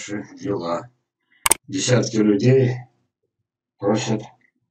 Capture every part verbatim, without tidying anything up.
наши дела. Десятки людей просят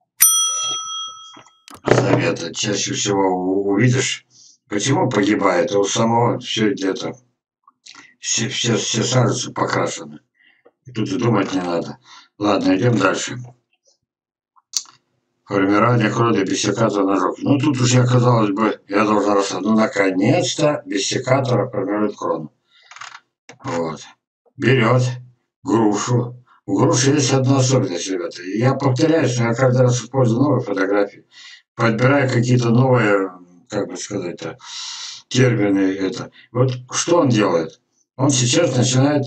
совета. Чаще всего увидишь, почему погибает, а у самого все где-то, все, все, все саженцы покрашены. И тут и думать не надо. Ладно, идем дальше. Формирование крови без секатора ножов. Ну тут уж я, казалось бы, я должен рассказать. Ну наконец-то без секатора формирует крону. Вот. Берет грушу. У груши есть одна особенность, ребята. Я повторяюсь, но я каждый раз использую новые фотографии. Подбираю какие-то новые, как бы сказать, термины. Это. Вот что он делает? Он сейчас начинает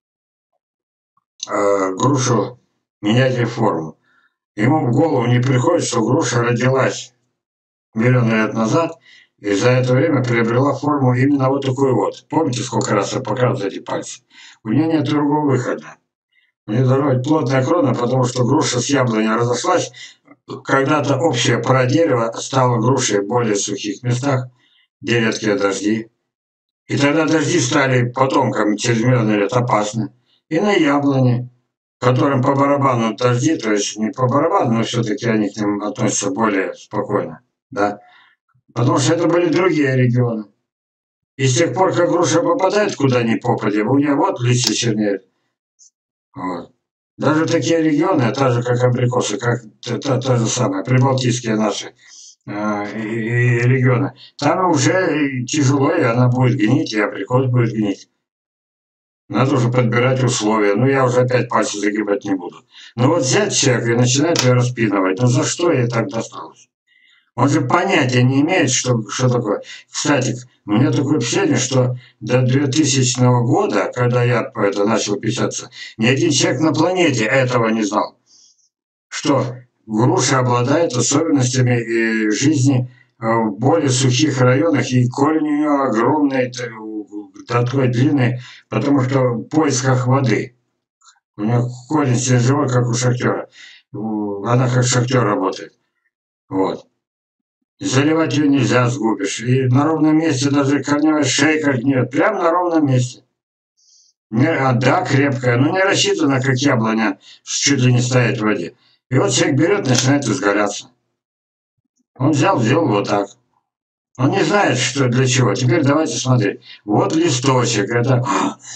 э, грушу менять форму. Ему в голову не приходит, что груша родилась миллионы лет назад и за это время приобрела форму именно вот такую вот. Помните, сколько раз я показывал эти пальцы? У нее нет другого выхода. Мне должна быть плотная крона, потому что груша с яблони разошлась. Когда-то общее пора дерева стало грушей в более сухих местах, где редкие дожди. И тогда дожди стали потомкам через миллионы лет опасны. И на яблоне, которым по барабану дожди, то есть не по барабану, но все-таки они к ним относятся более спокойно. Да? Потому что это были другие регионы. И с тех пор, как груша попадает куда ни попадя, у нее вот листья чернеют. Вот. Даже такие регионы, так же как абрикосы, как та, та же самая, прибалтийские наши э, и, и регионы, там уже тяжело, и она будет гнить, и абрикос будет гнить. Надо уже подбирать условия. Ну, я уже опять пальцы загибать не буду. Но вот взять человека и начинать ее распинывать. Ну, за что ей так досталось? Он же понятия не имеет, что, что такое. Кстати, у меня такое впечатление, что до двухтысячного года, когда я по это начал писаться, ни один человек на планете этого не знал. Что груша обладает особенностями жизни в более сухих районах, и корень у нее огромный, такой длинный, потому что в поисках воды. У нее корень стержневой, как у шахтера. Она как шахтер работает. Вот. Заливать ее нельзя, сгубишь. И на ровном месте даже корневая шейка гниет. Прямо на ровном месте. Не, а, да, крепкая, но не рассчитана, как яблоня, чуть ли не стоять в воде. И вот человек берет, начинает изгаляться. Он взял, сделал вот так. Он не знает, что для чего. Теперь давайте смотреть. Вот листочек. Это...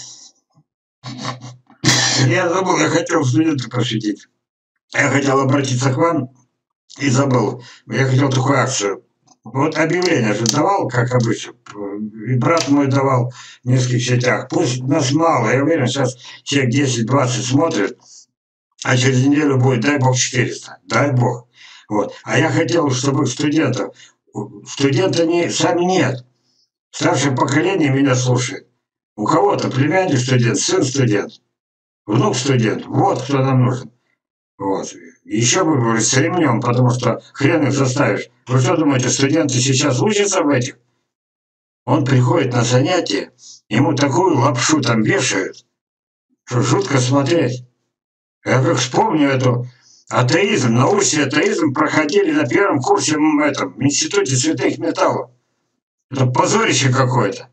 Я забыл, я хотел студента просветить. Я хотел обратиться к вам. И забыл. Я хотел такую акцию. Вот объявление же давал, как обычно. И брат мой давал в нескольких сетях. Пусть нас мало, я уверен, сейчас человек десять-двадцать смотрит, а через неделю будет, дай бог, четыреста. Дай бог. Вот. А я хотел, чтобы студентов, студента не, сами нет. Старшее поколение меня слушает. У кого-то племянник студент, сын студент, внук студент. Вот кто нам нужен. Вот. Еще бы, говорит, с ремнем, потому что хрен их заставишь. Вы что думаете, студенты сейчас учатся в этих? Он приходит на занятия, ему такую лапшу там вешают, что жутко смотреть. Я как вспомню эту атеизм, научный атеизм проходили на первом курсе в этом в Институте святых металлов. Это позорище какое-то.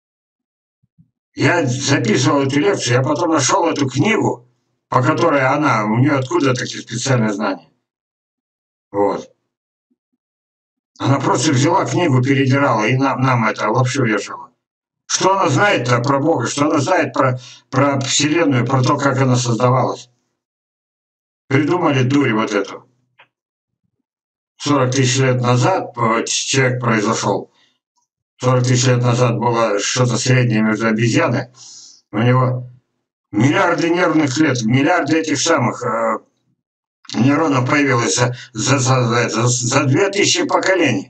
Я записывал эту лекцию, я потом нашел эту книгу, по которой она, у нее откуда такие специальные знания. Вот. Она просто взяла книгу, передирала и нам, нам это лапшу вешала. Что она знает-то про Бога, что она знает про, про Вселенную, про то, как она создавалась. Придумали дурь вот эту. сорок тысяч лет назад человек произошел. сорок тысяч лет назад было что-то среднее между обезьяной. У него миллиарды нервных клеток, миллиарды этих самых э, нейронов появилось за, за, за, за, за две тысячи поколений.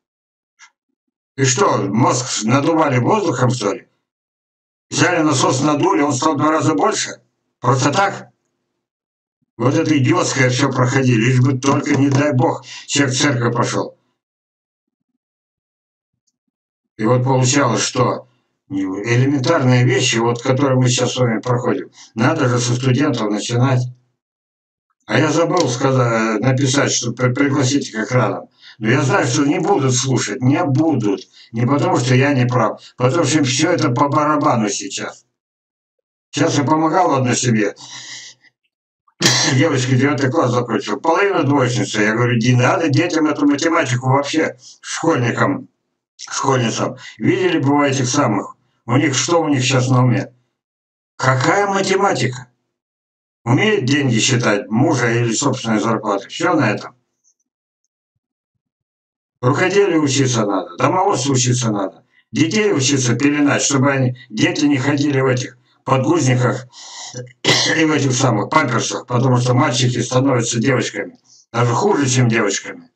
И что, мозг надували воздухом, что ли? Взяли насос, надули, он стал в два раза больше? Просто так? Вот это идиотское все проходили, лишь бы только, не дай бог, человек в церковь пошел. И вот получалось, что элементарные вещи, вот которые мы сейчас с вами проходим, надо же со студентов начинать. А я забыл сказать, написать, что пригласите к экранам. Но я знаю, что не будут слушать, не будут. Не потому, что я не прав, потому что им все это по барабану сейчас. Сейчас я помогал одной семье. Девочка девятый класс закончила. Половина двоечница. Я говорю, не надо детям эту математику вообще, школьникам, школьницам. Видели бы вы этих самых? У них что у них сейчас на уме? Какая математика? Умеет деньги считать, мужа или собственной зарплаты. Все на этом. Рукоделию учиться надо, домоводству учиться надо. Детей учиться пеленать, чтобы они, дети не ходили в этих подгузниках и в этих самых памперсах, потому что мальчики становятся девочками. Даже хуже, чем девочками.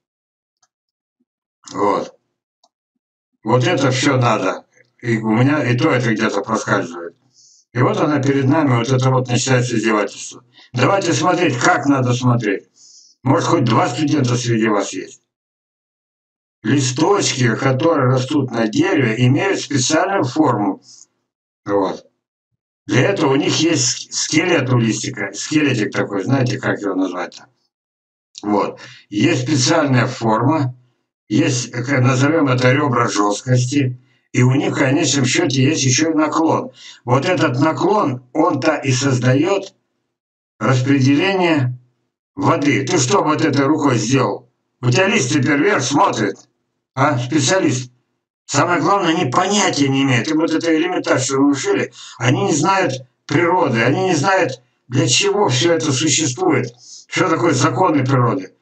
Вот. Вот это все надо. И у меня и то это где-то проскальзывает. И вот она перед нами, вот это вот начинается издевательство. Давайте смотреть, как надо смотреть. Может, хоть два студента среди вас есть. Листочки, которые растут на дереве, имеют специальную форму. Вот. Для этого у них есть скелет у листика. Скелетик такой, знаете, как его назвать-то? Вот. Есть специальная форма, есть, назовем это, ребра жесткости, и у них в конечном счете есть еще и наклон. Вот этот наклон, он-то и создает распределение воды. Ты что вот этой рукой сделал? У тебя лист теперь вверх смотрит, а, специалист. Самое главное, они понятия не имеют. И вот это элементарно, что мы решили, они не знают природы, они не знают, для чего все это существует, что такое законы природы.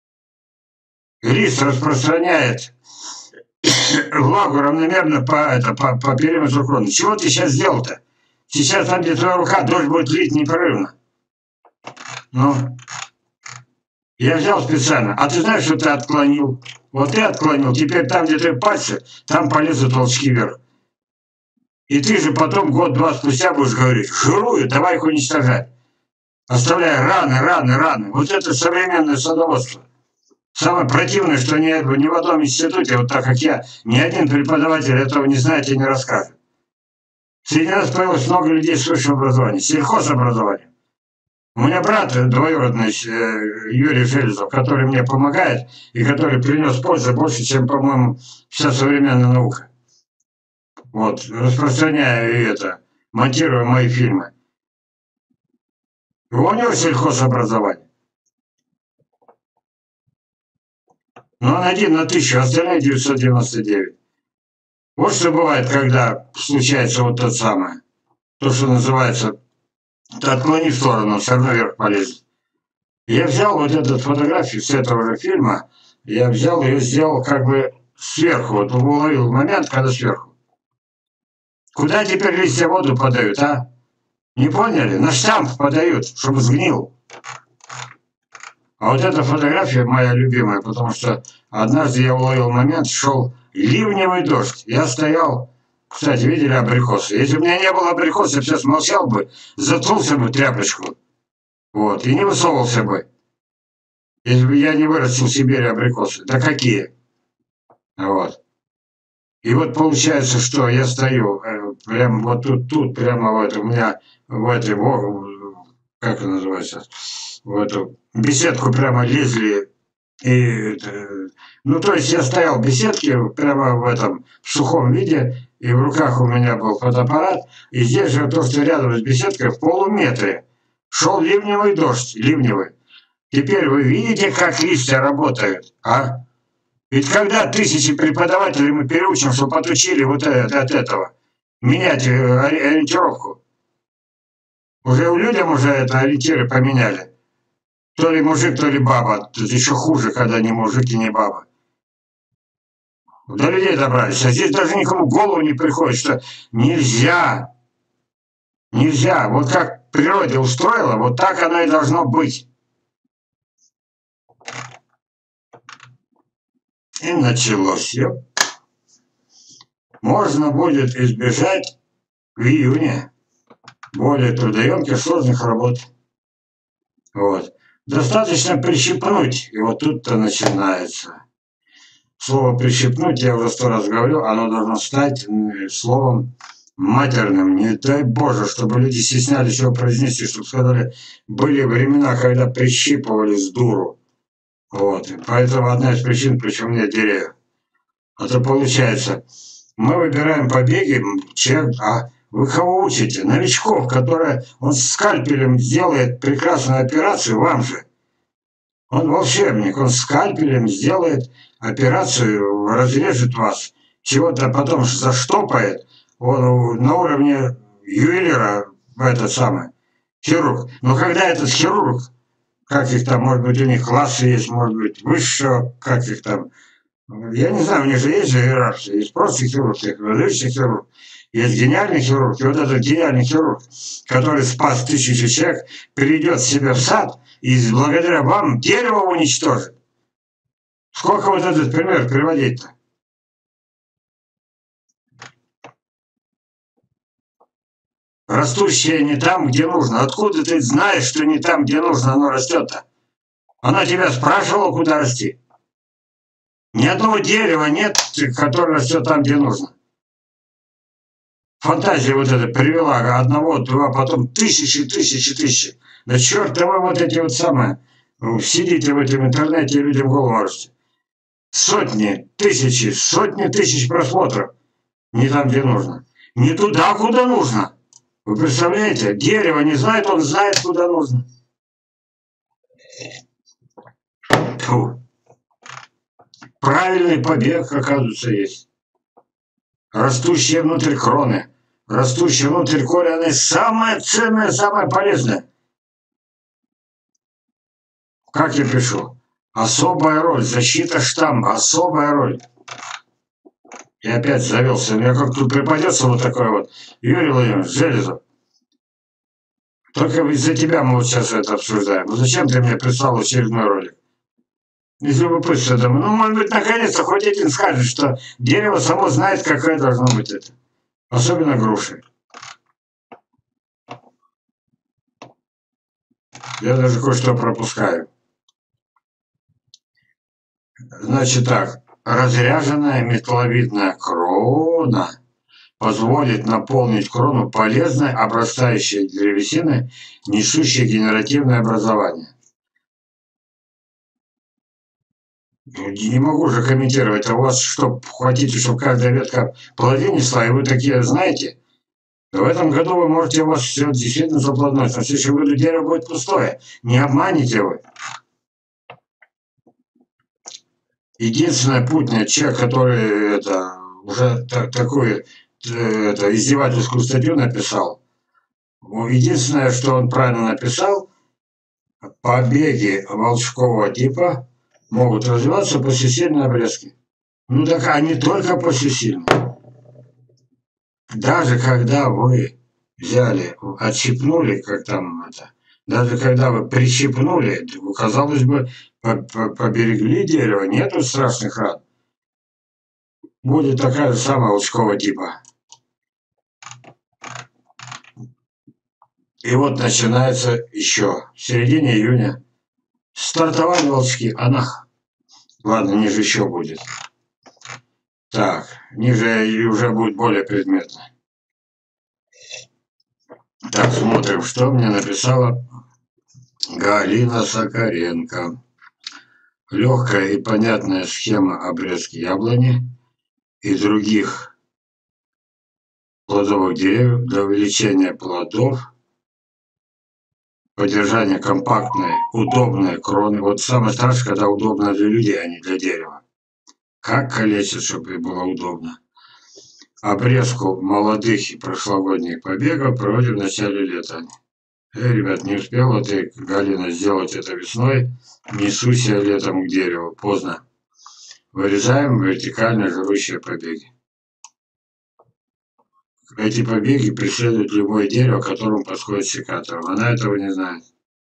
Лист распространяет влагу равномерно по, это, по, по периметру кроны. Чего ты сейчас сделал-то? Сейчас там, где твоя рука, дождь будет лить непрерывно. Ну, я взял специально. А ты знаешь, что ты отклонил? Вот ты отклонил. Теперь там, где твои пальцы, там полезут толчки вверх. И ты же потом год-два спустя будешь говорить, жирую, давай их уничтожать. Оставляя раны, раны, раны. Вот это современное садоводство. Самое противное, что ни, ни в одном институте, вот так как я, ни один преподаватель этого не знает и не расскажет. Среди нас появилось много людей с высшим образованием, сельхозобразованием. У меня брат двоюродный, Юрий Фелезов, который мне помогает и который принес пользу больше, чем, по-моему, вся современная наука. Вот, распространяя это, монтируя мои фильмы. У него сельхозобразование. Но он один на тысячу, остальные девятьсот девяносто девять. Вот что бывает, когда случается вот то самое. То, что называется, ты отклони в сторону, все равно вверх полезет. Я взял вот эту фотографию с этого же фильма, я взял ее, сделал как бы сверху. Вот уловил момент, когда сверху. Куда теперь листья воду подают, а? Не поняли? На штамп подают, чтобы сгнил. А вот эта фотография моя любимая, потому что однажды я уловил момент, шел ливневый дождь. Я стоял, кстати, видели абрикосы? Если бы у меня не было абрикоса, я сейчас молчал бы, затрулся бы тряпочку. Вот, и не высовывался бы. Если бы я не вырастил в Сибири абрикосы. Да какие? Вот. И вот получается, что я стою, э, прямо вот тут, тут, прямо в этом, у меня в этой, как это называется, в эту беседку прямо лезли. И, ну, то есть я стоял в беседке прямо в этом в сухом виде, и в руках у меня был фотоаппарат, и здесь же то, что рядом с беседкой, в полуметре шел ливневый дождь, ливневый. Теперь вы видите, как листья работают, а? Ведь когда тысячи преподавателей мы переучим, чтобы отучили вот это, от этого, менять ориентировку. Уже у людям уже это ориентиры поменяли. То ли мужик, то ли баба. Тут еще хуже, когда не мужик и не баба. До людей добрались. А здесь даже никому в голову не приходит, что нельзя. Нельзя. Вот как природа устроила, вот так оно и должно быть. И началось. Ёп. Можно будет избежать в июне более трудоемких сложных работ. Вот. Достаточно прищипнуть, и вот тут-то начинается. Слово «прищипнуть», я уже сто раз говорю, оно должно стать словом матерным. Не дай Боже, чтобы люди стеснялись его произнести, чтобы сказали, были времена, когда прищипывали с дуру. Вот. И поэтому одна из причин, причем нет деревьев. А то получается, мы выбираем побеги, человек, а Вы кого учите? Новичков, которые он скальпелем сделает прекрасную операцию вам же. Он волшебник, он скальпелем сделает операцию, разрежет вас, чего-то потом заштопает, он на уровне ювелира, этот самый, хирург. Но когда этот хирург, как их там, может быть, у них классы есть, может быть, высшего, как их там, я не знаю, у них же есть же иерархия, есть просто хирург, есть выдающийся хирург, есть гениальный хирург, и вот этот гениальный хирург, который спас тысячи человек, перейдет себе в сад и благодаря вам дерево уничтожит. Сколько вот этот пример приводить-то? Растущее не там, где нужно. Откуда ты знаешь, что не там, где нужно, оно растет-то? Она тебя спрашивала, куда расти? Ни одного дерева нет, которое растет там, где нужно. Фантазия вот эта привела одного, два, потом тысячи, тысячи, тысячи. Да черт, вы вот эти вот самые, сидите в этом интернете и людям голову морочите. Сотни, тысячи, сотни тысяч просмотров. Не там, где нужно. Не туда, куда нужно. Вы представляете? Дерево не знает, он знает, куда нужно. Фу. Правильный побег, оказывается, есть. Растущие внутрь кроны. Растущие внутрь кроны самое ценное, самое полезное. Как я пишу? Особая роль. Защита штамма. Особая роль. И опять завелся. Я как тут припадется вот такой вот. Юрий Владимирович, Железов. Только из-за тебя мы вот сейчас это обсуждаем. Ну зачем ты мне прислал очередной ролик? Из любопытства думаю, ну может быть наконец-то хоть один скажет, что дерево само знает, какое должно быть это. Особенно груши. Я даже кое-что пропускаю. Значит так, разряженная металловидная крона позволит наполнить крону полезной, обрастающей древесиной, несущей генеративное образование. Не могу же комментировать, а у вас что, хотите, чтобы каждая ветка плоды несла, и вы такие знаете? В этом году вы можете, у вас все действительно заплодносить, но в следующем году дерево будет пустое. Не обманете вы. Единственный путный человек, который это, уже так, такую это, издевательскую статью написал, единственное, что он правильно написал, побеги волчкового типа могут развиваться после сильной обрезки. Ну так они только после сильной. Даже когда вы взяли, отщипнули, как там это, даже когда вы прищипнули, казалось бы, поберегли дерево, нету страшных ран. Будет такая же самая волчкового типа. И вот начинается еще в середине июня. Стартовали волчки, анах. Ладно, ниже еще будет. Так, ниже уже будет более предметно. Так, смотрим, что мне написала Галина Сокаренко. Легкая и понятная схема обрезки яблони и других плодовых деревьев для увеличения плодов, поддержания компактной, удобной кроны. Вот самое страшное, когда удобно для людей, а не для дерева. Как калечить, чтобы было удобно. Обрезку молодых и прошлогодних побегов проводим в начале лета. Эй, ребят, не успела ты, Галина, сделать это весной, несусь я летом к дереву. Поздно. Вырезаем вертикально жрущие побеги. Эти побеги преследуют любое дерево, к которому подходит секатор. Она этого не знает.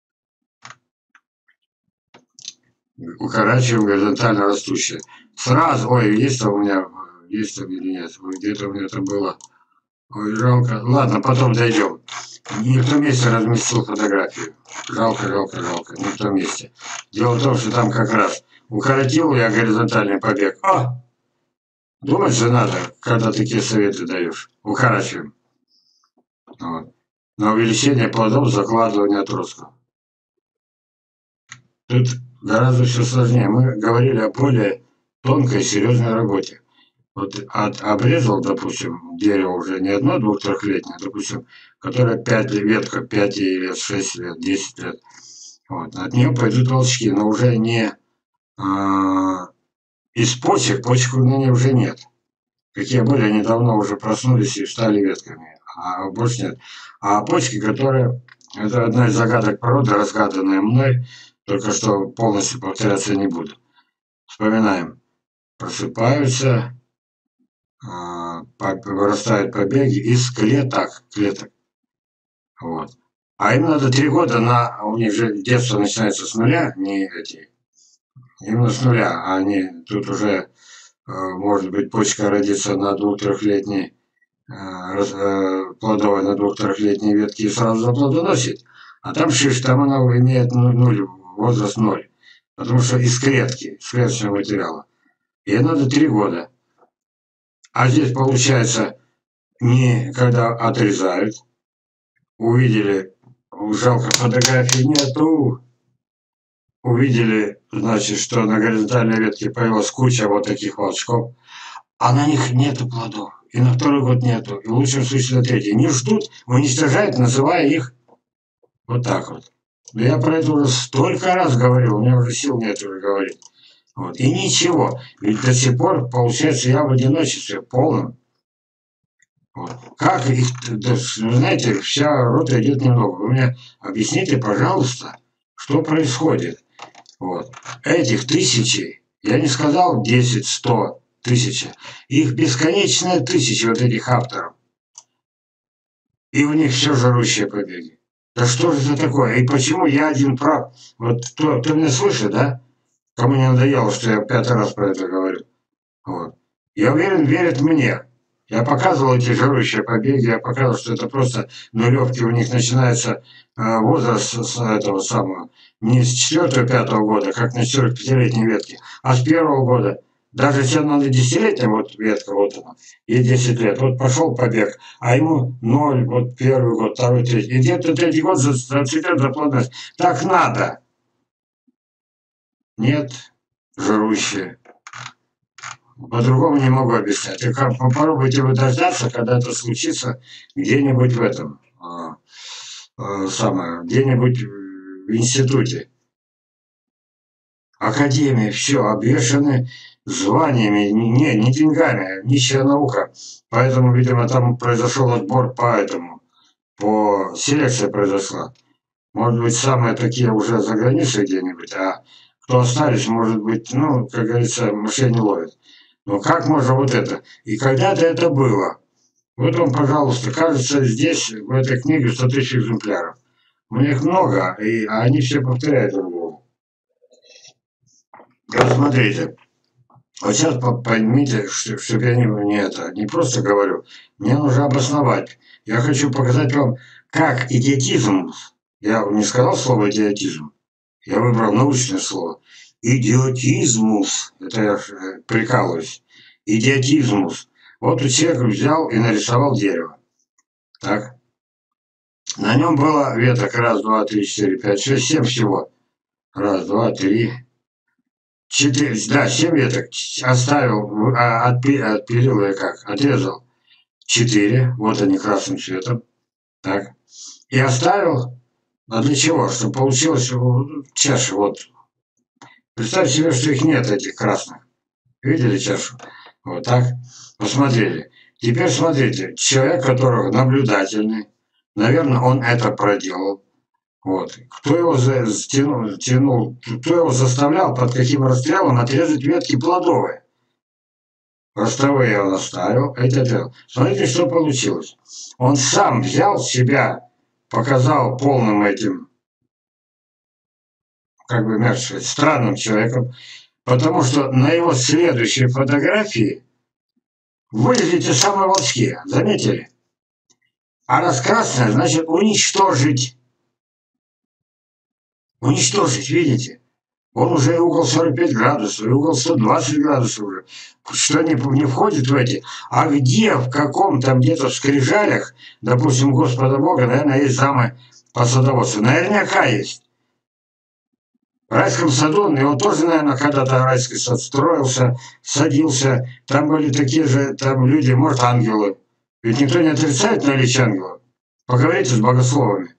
Укорачиваем горизонтально растущие. Сразу, ой, есть там у меня, есть там или нет, где-то у меня это было. Ой, жалко. Ладно, потом дойдем. Не в том месте разместил фотографию. Жалко, жалко, жалко. Не в том месте. Дело в том, что там как раз укоротил я горизонтальный побег. А! Думать же надо, когда такие советы даешь. Укорачиваем. Вот. На увеличение плодов закладывание отростков. Тут гораздо все сложнее. Мы говорили о более тонкой и серьезной работе. Вот от, обрезал, допустим, дерево уже не одно двух-трехлетнее, допустим, которое пять ветка, пять лет, шесть лет, десять лет. Вот. От нее пойдут волчки, но уже не а, из почек, почек у меня уже нет. Какие были, они давно уже проснулись и стали ветками, а больше нет. А почки, которые, это одна из загадок природы, разгаданная мной, только что полностью повторяться не буду. Вспоминаем. Просыпаются, а, вырастают побеги из клеток, клеток. Вот. А им надо три года на, у них же детство начинается с нуля, не эти, именно с нуля, а они тут уже, может быть, почка родится на двух-трехлетней плодовой, на двух-трехлетней ветке и сразу заплодоносит. А там шиш, там она имеет нуль, возраст ноль. Потому что из клетки, из клеточного материала. Ей надо три года. А здесь получается, не когда отрезают, увидели, жалко, фотографии нету, увидели, значит, что на горизонтальной ветке появилась куча вот таких волчков, а на них нету плодов. И на второй год нету, и в лучшем случае на третий. Не ждут, уничтожают, называя их вот так вот. Но я про это уже столько раз говорил, у меня уже сил нет уже говорить. Вот. И ничего, ведь до сих пор, получается, я в одиночестве полном. Вот. Как их, да, знаете, вся рота идет немного. Вы мне объясните, пожалуйста, что происходит. Вот. Этих тысячи, я не сказал десять, сто, тысяча, их бесконечная тысяча вот этих авторов. И у них все жрущие побеги. Да что же это такое? И почему я один прав? Вот кто, кто меня слышит, да? Кому не надоело, что я пятый раз про это говорю. Вот. Я уверен, верят мне. Я показывал эти жирующие побеги, я показывал, что это просто нулевки, у них начинается э, возраст с этого самого, не с четвёртого-пятого года, как на сорок-пятилетней ветке, а с первого года. Даже если надо десятилетняя вот ветка, вот она, ей десять лет, вот пошел побег, а ему ноль, вот первый год, второй, третий, и где-то третий год зацветет заплодность. Так надо. Нет, жирующие. По-другому не могу объяснять. И как, попробуйте вы дождаться, когда это случится где-нибудь в этом, а, а, самое, где-нибудь в институте. Академии, все, обвешаны званиями, не, не деньгами, нищая наука. Поэтому, видимо, там произошел отбор по этому, по селекции произошла. Может быть, самые такие уже за границей где-нибудь, а кто остались, может быть, ну, как говорится, мышей не ловят. Но как можно вот это? И когда-то это было. Вот вам, пожалуйста, кажется, здесь, в этой книге, сто тысяч экземпляров. У них много, и они все повторяют друг друга. Вот смотрите. Вот сейчас поймите, чтобы я не, не это, не просто говорю. Мне нужно обосновать. Я хочу показать вам, как идиотизм, я не сказал слово идиотизм, я выбрал научное слово. Идиотизмус, это я прикалываюсь. Идиотизмус. Вот у человека взял и нарисовал дерево. Так. На нем было веток раз, два, три, четыре, пять, шесть, семь всего. Раз, два, три, четыре, да, семь веток. Оставил, отпилил я как, отрезал. Четыре, вот они красным цветом. Так. И оставил, а для чего? Чтобы получилось чаша, вот. Представьте себе, что их нет, этих красных. Видели чашу? Вот так. Посмотрели. Теперь смотрите. Человек, который наблюдательный, наверное, он это проделал. Вот. Кто его тянул, тянул, кто его заставлял, под каким расстрелом отрезать ветки плодовые? Ростовые он оставил, это делал. Смотрите, что получилось. Он сам взял себя, показал полным этим, как бы, мягко сказать, странным человеком, потому что на его следующей фотографии вылезли те самые волчки, заметили? А раз красное, значит уничтожить. Уничтожить, видите? Он уже угол сорок пять градусов, угол сто двадцать градусов уже. Что не, не входит в эти? А где, в каком там где-то в скрижалях, допустим, Господа Бога, наверное, есть замы по садоводству. Наверняка есть. В райском саду, и он тоже, наверное, когда-то райский сад строился, садился. Там были такие же там люди, может, ангелы. Ведь никто не отрицает наличие ангелов. Поговорите с богословами.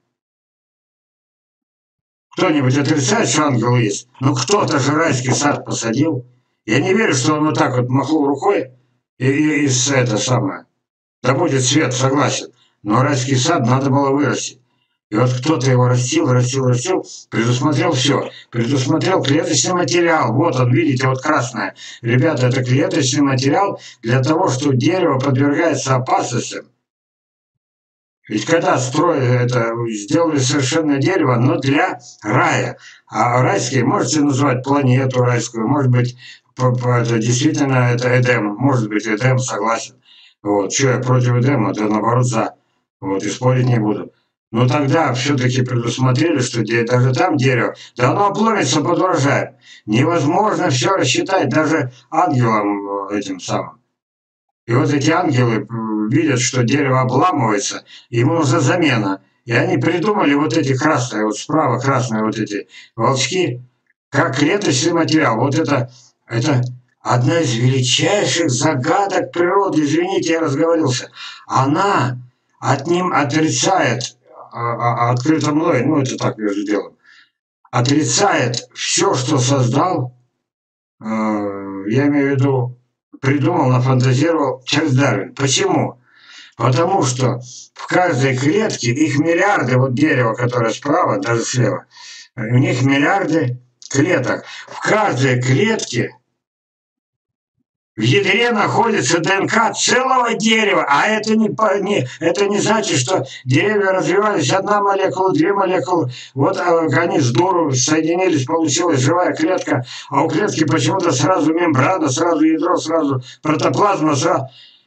Кто-нибудь отрицает, что ангелы есть? Ну кто-то же райский сад посадил. Я не верю, что он вот так вот махнул рукой и, и, и это самое. Да будет свет, согласен. Но райский сад надо было вырастить. И вот кто-то его растил, растил, растил, предусмотрел все. Предусмотрел клеточный материал. Вот он, видите, вот красное. Ребята, это клеточный материал для того, чтобы дерево подвергается опасностям. Ведь когда строили это, сделали совершенное дерево, но для рая. А райский можете назвать планету райскую, может быть, это действительно это Эдем, может быть, Эдем, согласен. Вот. Что я против Эдема, да наоборот за. Вот, и спорить не буду. Но тогда все-таки предусмотрели, что даже там дерево, да оно обломится под урожаем. Невозможно все рассчитать даже ангелам этим самым. И вот эти ангелы видят, что дерево обламывается, ему нужна замена. И они придумали вот эти красные, вот справа красные вот эти волчки, как клеточный материал. Вот это, это одна из величайших загадок природы. Извините, я разговорился. Она от ним отрицает, открыто мной, ну это так между делом, отрицает все, что создал, я имею в виду, придумал, нафантазировал Чарльз Дарвин. Почему? Потому что в каждой клетке, их миллиарды, вот дерево, которое справа, даже слева, у них миллиарды клеток. В каждой клетке в ядре находится ДНК целого дерева, а это не, не, это не значит, что деревья развивались одна молекула, две молекулы, вот они с дуру соединились, получилась живая клетка, а у клетки почему-то сразу мембрана, сразу ядро, сразу протоплазма, сразу...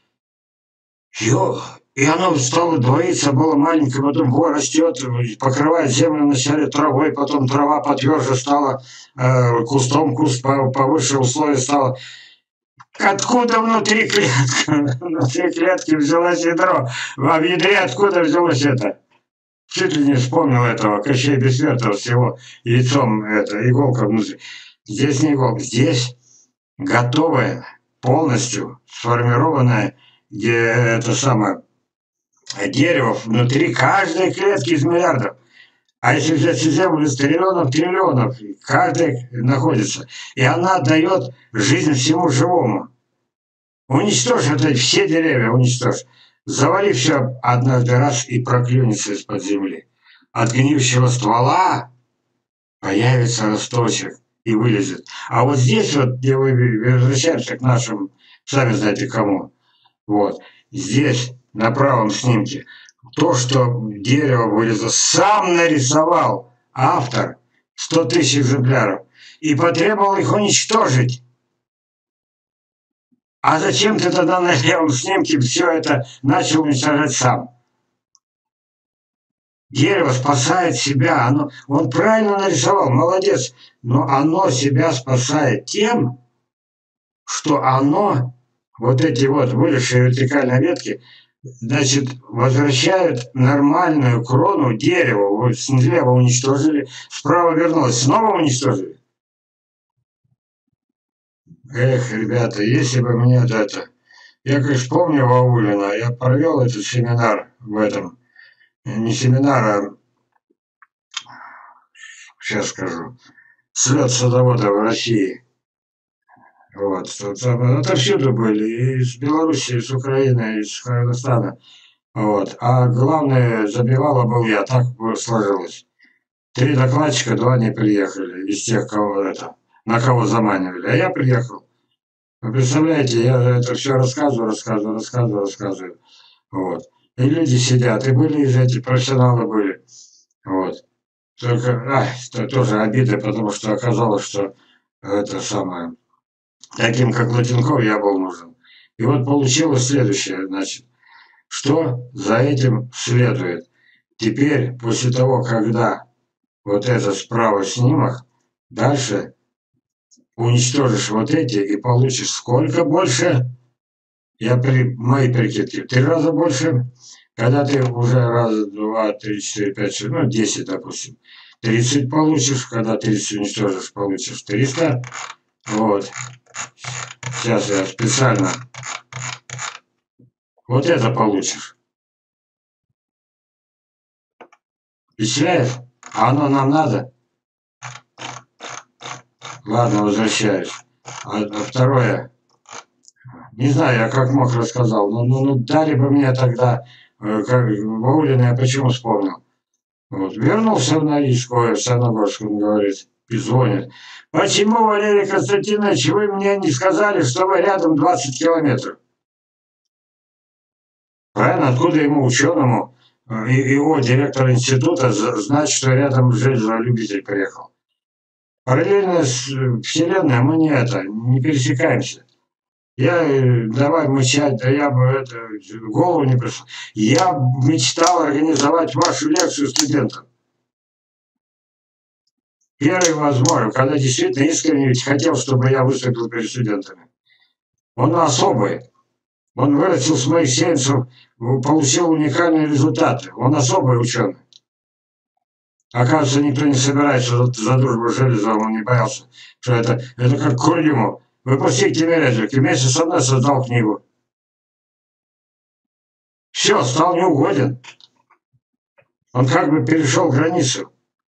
Ё, и оно стало двоиться, было маленькое, потом во, растет, покрывает землю вначале травой, потом трава потверже стала, э, кустом, куст повыше условия стало. Откуда внутри клетки, внутри клетки взялось ядро? А в ядре откуда взялось это? Чуть ли не вспомнил этого Кощея Бессмертного с его яйцом, это, иголка внутри. Здесь не иголка, здесь готовое, полностью сформированное это самое дерево внутри каждой клетки из миллиардов. А если взять всю Землю из триллионов, триллионов, каждая находится. И она дает жизнь всему живому. Уничтожь это, все деревья уничтожь. Завали все однажды раз и проклюнется из-под земли. От гниющего ствола появится росточек и вылезет. А вот здесь вот, где мы возвращаемся к нашим, сами знаете кому, вот, здесь на правом снимке, то, что дерево вылезло, сам нарисовал автор сто тысяч экземпляров и потребовал их уничтожить. А зачем ты тогда на левом снимке все это начал уничтожать сам? Дерево спасает себя, оно, он правильно нарисовал, молодец, но оно себя спасает тем, что оно, вот эти вот вылезшие вертикальные ветки, значит, возвращают нормальную крону дереву. Вот слева уничтожили, справа вернулось, снова уничтожили. Эх, ребята, если бы мне это... Я, конечно, помню Ваулина, я провел этот семинар в этом. Не семинар, а... Сейчас скажу. Слет садовода в России. Вот. Там, отовсюду были. И из Беларуси, и из Украины, и из Казахстана. Вот. А главное, забивало был я, так сложилось. Три докладчика, два не приехали из тех, кого это, на кого заманивали. А я приехал. Вы представляете, я это все рассказываю, рассказываю, рассказываю, рассказываю. Вот. И люди сидят, и были из этих профессионалы были. Вот. Только, ай, это тоже обида, потому что оказалось, что это самое, таким как Латенков я был нужен. И вот получилось следующее, значит, что за этим следует. Теперь, после того, когда вот этот справа снимок, дальше уничтожишь вот эти и получишь сколько больше? Я при мои прикидки в три раза больше, когда ты уже раз, два, три, четыре, пять, шесть, ну десять, допустим. тридцать получишь, когда тридцать уничтожишь, получишь триста. Вот. Сейчас я специально. Вот это получишь. Впечатляет? А оно нам надо? Ладно, возвращаюсь. А, а второе. Не знаю, я как мог рассказал. Ну, ну, ну дали бы мне тогда, э, как Баулина, я почему вспомнил. Вот. Вернулся на Рижскую, в Сарногорск, он говорит, и звонит. Почему, Валерий Константинович, вы мне не сказали, что вы рядом двадцать километров? Правильно, откуда ему, ученому, и его директор института, знать, что рядом железолюбитель приехал? Параллельно с Вселенной мы не это, не пересекаемся. Я, давай мычать, да я бы это, в голову не пришло. Я мечтал организовать вашу лекцию студентам. Первый возможно, когда действительно искренне ведь хотел, чтобы я выступил перед студентами. Он особый. Он вырастил с моих сеянцев, получил уникальные результаты. Он особый ученый. Оказывается, никто не собирается за, за дружбу с Железовым, он не боялся, что это, это как Курдимов. Выпустить Тимирязев, и вместе со мной создал книгу. Все, стал неугоден. Он как бы перешел границу.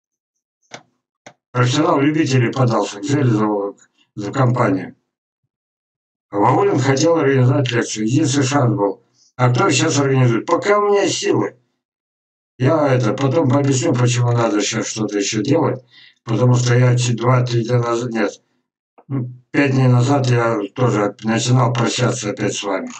Профессионал-любитель подался к Железову за компанию. Вавулин хотел организовать лекцию. Единственный шанс был. А кто сейчас организует? Пока у меня силы. Я это потом объясню, почему надо сейчас что-то еще делать. Потому что я два-три дня назад, нет, ну, пять дней назад я тоже начинал прощаться опять с вами.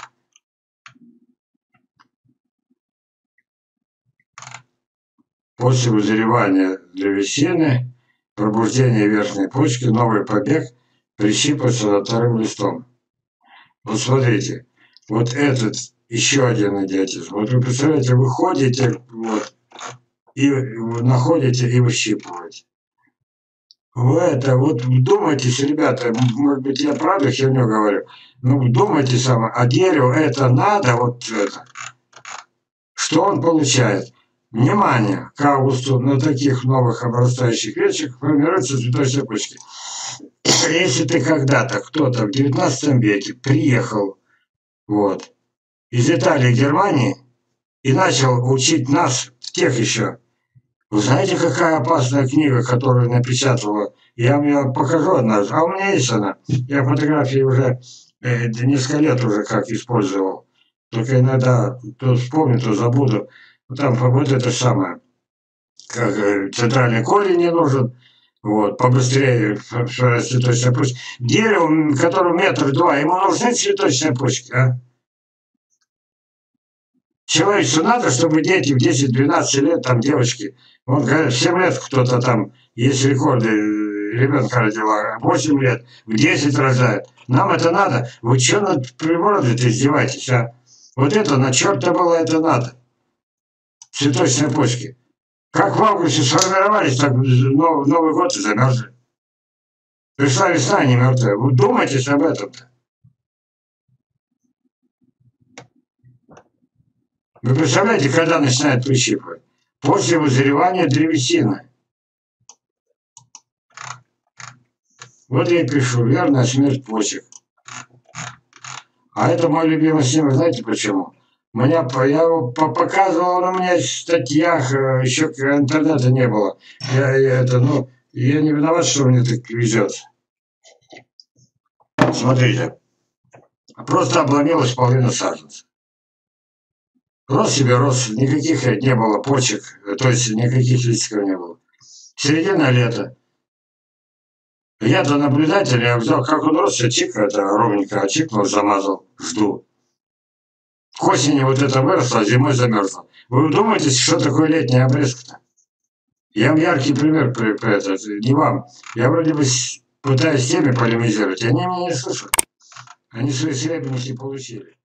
После вызревания древесины, пробуждения верхней почки, новый побег прищипывается над вторым листом. Вот смотрите, вот этот еще один идиотизм. Вот вы представляете, вы ходите вот, и находите и выщипываете. Вы это, вот вдумайтесь, ребята, может быть, я правда херню говорю, но вдумайтесь сама, а дереву это надо, вот это. Что он получает? Внимание, к августу на таких новых обрастающих веточках формируются цветочные почки. Если ты когда-то, кто-то в девятнадцатом веке приехал вот, из Италии, Германии и начал учить нас, тех еще, вы знаете, какая опасная книга, которую напечатала? Я вам ее покажу однажды. А у меня есть она. Я фотографии уже э, несколько лет уже как использовал. Только иногда то вспомню, то забуду. Там вот это самое. Как э, центральный корень не нужен. Вот, побыстрее цветочная почка. Дереву, которому метр два, ему нужны цветочные почки, а? Человечеству надо, чтобы дети в десять-двенадцать лет, там девочки, он говорит, в семь лет кто-то там, есть рекорды, ребенка родила, восемь лет, в десять рожает. Нам это надо. Вы что над природой-то издеваетесь, а? Вот это на черта было, это надо. Цветочные почки. Как в августе сформировались, так в Новый год и замерзли. Пришла весна, не мертвая. Вы думаете об этом-то? Вы представляете, когда начинает прищипывать? После вызревания древесины. Вот я и пишу, верная смерть почек. А это мой любимый снимок, знаете почему? Меня, я его показывал, на меня в статьях, еще интернета не было. Я, я, это, ну, я не виноват, что мне так везет. Смотрите. Просто обломилась половина саженца. Рос себе рос, никаких не было почек, то есть никаких листиков не было. Середина лета. Я-то наблюдатель, я взял, как он рос, я чик, это ровненько чикнул, замазал, жду. К осени вот это выросло, зимой замерзло. Вы думаете, что такое летняя обрезка-то? Я вам яркий пример, при, при это, не вам. Я вроде бы пытаюсь с теми полемизировать, они меня не слышат. Они свои серебряники получили.